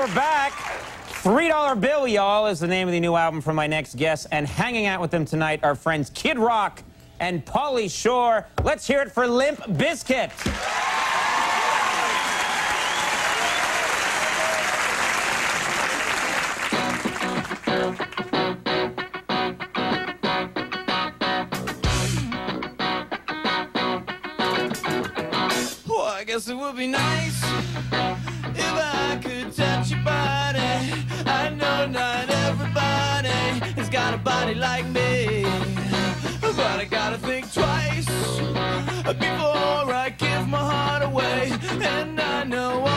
we're back. $3 Bill, y'all, is the name of the new album from my next guest. And hanging out with them tonight are friends Kid Rock and Pauly Shore. Let's hear it for Limp Bizkit. Well, I guess it would be nice if I could touch your body. I know not everybody has got a body like me, but I gotta think twice before I give my heart away. And I know